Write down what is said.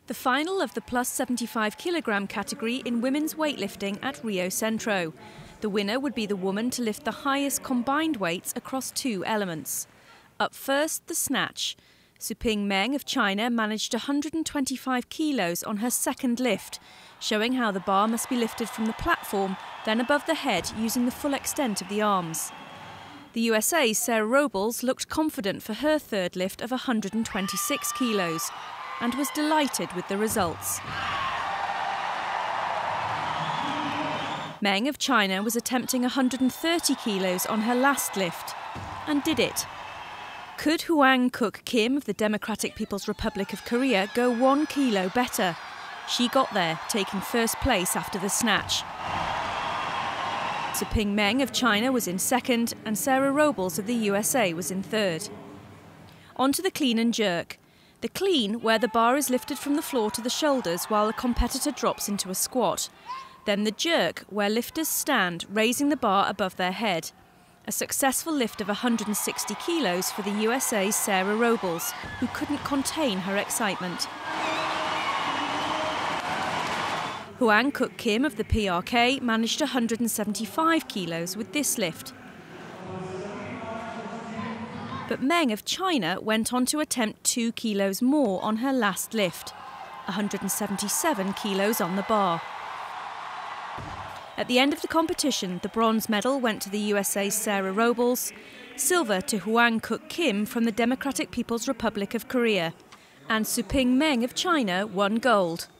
The final of the plus 75 kilogram category in women's weightlifting at Rio Centro. The winner would be the woman to lift the highest combined weights across two elements. Up first, the snatch. Suping Meng of China managed 125 kilos on her second lift, showing how the bar must be lifted from the platform, then above the head using the full extent of the arms. The USA's Sarah Robles looked confident for her third lift of 126 kilos and was delighted with the results. Meng of China was attempting 130 kilos on her last lift and did it. Could Hwang Kuk Kim of the Democratic People's Republic of Korea go 1 kilo better? She got there, taking first place after the snatch. Suping Meng of China was in second and Sarah Robles of the USA was in third. On to the clean and jerk. The clean, where the bar is lifted from the floor to the shoulders while the competitor drops into a squat. Then the jerk, where lifters stand, raising the bar above their head. A successful lift of 160 kilos for the USA's Sarah Robles, who couldn't contain her excitement. Hwang Kuk Kim of the PRK managed 175 kilos with this lift. But Meng of China went on to attempt 2 kilos more on her last lift, 177 kilos on the bar. At the end of the competition, the bronze medal went to the USA's Sarah Robles, silver to Hwang Kuk Kim from the Democratic People's Republic of Korea, and Suping Meng of China won gold.